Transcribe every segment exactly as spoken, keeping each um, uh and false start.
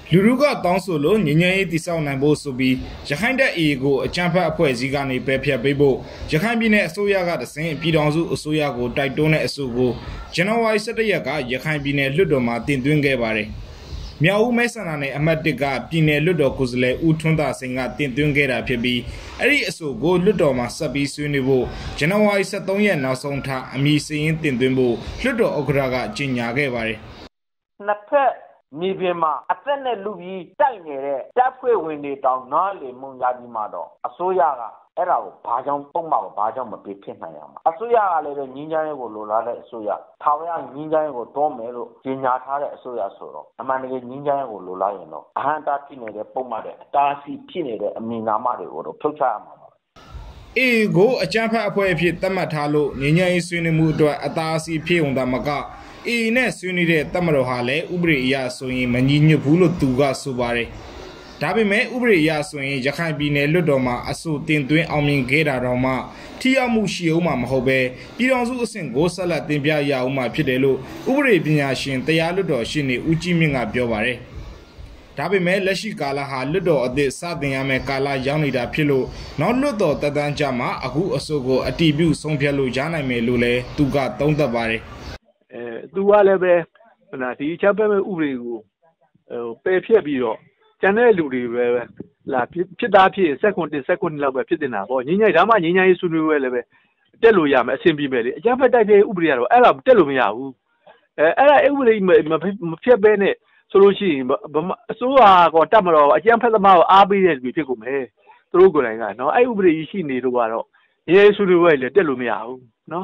လူလူကတောင်းဆိုလို့ငញ្ញရေးတိဆောက်နိုင်ဖို့ဆိုပြီးရခိုင်တပ် A ကိုအကြမ်းဖက်အဖွဲ့အစည်းကနေပယ်ဖျက်ပေးဖို့ရခိုင်ပြည်နယ်အစိုးရကတဆင့်ပြည်ထောင်စုအစိုးရကိုတိုက်တွန်းတဲ့အဆိုကိုဇန်နဝါရီ ၁၁ ရက်ကရခိုင်ပြည်နယ်လွှတ်တော်မှာတင်သွင်းခဲ့ပါတယ်။မြောက်ဦးမဲဆန္ဒနယ်အမှတ် ၁ ကပြည်နယ်လွှတ်တော်ကိုယ်စားလှယ်ဦးထွန်းသာစိန်ကတင်သွင်းခဲ့တာဖြစ်ပြီးအဲ့ဒီအဆိုကိုလွှတ်တော်မှာဆက်ပြီးဆွေးနွေးဖို့ဇန်နဝါရီ ၁၃ ရက်နောက်ဆုံးထားအမည်စရင်းတင်သွင်းဖို့လွှတ်တော်ဥက္ကဋ္ဌကကြေညာခဲ့ပါတယ်။နှစ်ဖက်မြေပြင်မှာအသက်နဲ့လူကြီးတိုက်နေတဲ့တပ်ဖွဲ့ဝင်တွေတောင်နားလေမှုရပြီးမှတော့အစိုးရကအဲ့ဒါကိုဘာကြောင့်ပုံမှန်ဘာကြောင့်မပြဖြစ်နိုင်ရမှာအစိုးရကလည်းငင်းချမ်းရေးကိုလိုလားတဲ့အစိုးရထာဝရငင်းချမ်းရေးကိုတောမယ်လို့ကြေညာထားတဲ့အစိုးရဆိုတော့အမှန်တကယ်ငင်းချမ်းရေးကိုလိုလားရင်တော့အဟံတားဖြစ်နေတဲ့ပုံမှန်တဲ့အတားအဆီးဖြစ်နေတဲ့အမည်နာမတွေကိုတော့ဖြုတ်ချရမှာပါအေကိုအကြမ်းဖက်အဖွဲ့အဖြစ်သတ်မှတ်ထားလို့ငင်းချမ်းရေးဆွေးနွေးမှုအတွက်အတားအဆီးဖြစ်ုံသာမကအေနဲ့ဆွေးနွေးတဲ့တပ်မတော်ဟာလည်းဥပဒေအရဆိုရင်မညီညွတ်ဘူးလို့သူကဆိုပါတယ်။ဒါပေမဲ့ဥပဒေအရဆိုရင်ရခိုင်ပြည်နယ်လွှတ်တော်မှာအဆိုတင်သွင်းအောင်မြင်ခဲ့တာတော့မှထိရောက်မှုရှိအောင်မှာမဟုတ်ပဲပြည်ထောင်စုအဆင့်ကိုဆက်လက်တင်ပြရအောင်မှာဖြစ်တယ်လို့ဥပဒေပညာရှင်တရားလွှတ်တော်ရှင်းနေဦးကြီးမြင့်ကပြောပါတယ်။ဒါပေမဲ့လက်ရှိကာလဟာလွှတ်တော်အသစ်စတင်ရမယ့်ကာလရောက်နေတာဖြစ်လို့နောက်လွှတ်တော်တက်တန်းကြမှာအခုအဆိုကိုအတည်ပြုဆုံးဖြတ်လို့ရနိုင်မယ်လို့လည်းသူကသုံးသပ်ပါတယ်။အဲသူကလည်းပဲဟိုနာဒီချက်ပဲဥပဒေကိုဟိုပယ်ဖြတ်ပြီးတော့ကျန်တဲ့လူတွေပဲလာဖြစ်သားဖြစ်စက်ကွန်တစ်စက်ကွန်လောက်ပဲဖြစ်နေတာပေါ့ငင်းညိုင်ဒါမှငင်းညိုင်ရေးဆွေးနွေးပွဲလည်းပဲတက်လို့ရမယ်အဆင်ပြေမယ်လေအကြမ်းဖက်တိုက်တဲ့ဥပဒေကတော့အဲ့ဒါတက်လို့မရဘူးအဲအဲ့ဒါဥပဒေမဖြတ်ပဲနဲ့ဆိုလို့ရှိရင်အစိုးရကတတ်မတော့အကြမ်းဖက်သမားကိုအားပေးတဲ့လူဖြစ်ကုန်မယ်သူတို့ကိုယ်တိုင်ကနော်အဲ့ဥပဒေကြီးရှိနေတော့ကတော့ရေးဆွေးနွေးပွဲလည်းတက်လို့မရဘူးနော်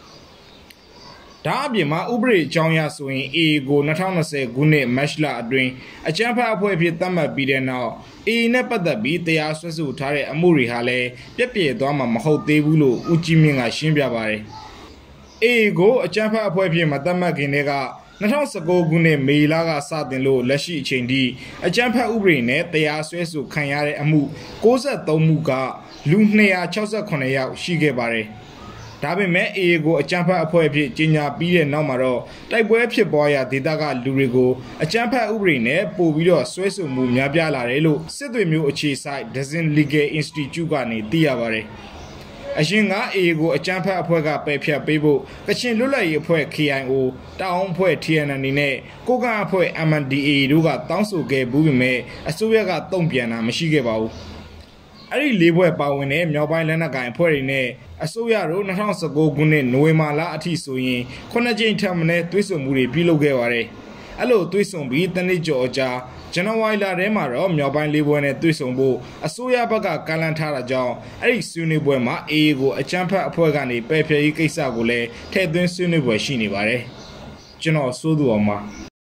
ဒါအပြင်မှာဥပဒေအကြောင်းအရဆိုရင် A ကို၂၀၂၀ခုနှစ်မတ်လအတွင်းအကြမ်းဖက်အဖွဲ့အဖြစ်သတ်မှတ်ပြီးတဲ့နောက် A နဲ့ပတ်သက်ပြီးတရားစွဲဆိုထားတဲ့အမှုတွေဟာလည်းပြည့်ပြည့်သွားမှာမဟုတ်သေးဘူးလို့ဦးကြီးမြင့်ကရှင်းပြပါတယ်။ A ကိုအကြမ်းဖက်အဖွဲ့အဖြစ်မသတ်မှတ်ခင်တည်းက၂၀၁၉ခုနှစ်မေလကစတင်လို့လက်ရှိအချိန်ထိအကြမ်းဖက်ဥပဒေနဲ့တရားစွဲဆိုခံရတဲ့အမှု၉၃မှုကလူ၂၆၇ယောက်ရှိခဲ့ပါတယ်။ဒါပေမဲ့ A ကိုအကြမ်းဖက်အဖွဲ့အဖြစ်ကြီးညာပြီးတဲ့နောက်မှာတော့တိုက်ပွဲဖြစ်ပွားရာဒေသကလူတွေကိုအကြမ်းဖက်ဥပဒေနဲ့ပို့ပြီးတော့ဆွဲဆိုမှုများပြားလာတယ်လို့စစ်တွေမျိုးအခြေစိုက် Dazin Legal Institute ကနေသိရပါတယ်။အရင်က A ကိုအကြမ်းဖက်အဖွဲ့ကပယ်ဖျက်ပေးဖို့ကချင်လွတ်လပ်ရေးအဖွဲ့ K I O တောင်အဖွဲ့ T N N နဲ့ကိုကန့်အဖွဲ့ M N D A တို့ကတောင်းဆိုခဲ့ဘူးပေမဲ့အစိုးရကတုံ့ပြန်တာမရှိခဲ့ပါဘူး။အဲ့ဒီလေးဘွဲ့ပါဝင်တဲ့မြောက်ပိုင်းလက်နက်ကိုင်အဖွဲ့တွေနဲ့အစိုးရတို့၂၀၁၉ခုနှစ်နိုဝင်ဘာလအထိဆိုရင်ခုနှစ်ကြိမ်ထပ်မံတွဲဆုံမှုတွေပြုလုပ်ခဲ့ပါတယ်။အဲ့လိုတွဲဆုံပြီးတနစ်ကျော်အကြာဇန်နဝါရီလထဲမှာတော့မြောက်ပိုင်းလေးဘွဲ့နဲ့တွဲဆုံဖို့အစိုးရဘက်ကကမ်းလှမ်းထားတာကြောင့်အဲ့ဒီဆွေးနွေးပွဲမှာ A ကိုအကြမ်းဖက်အဖွဲ့ကနေပယ်ဖျက်ရေးကိစ္စကိုလည်းထည့်သွင်းဆွေးနွေးပွဲရှိနေပါတယ်။ကျွန်တော်စိုးသူအောင်ပါ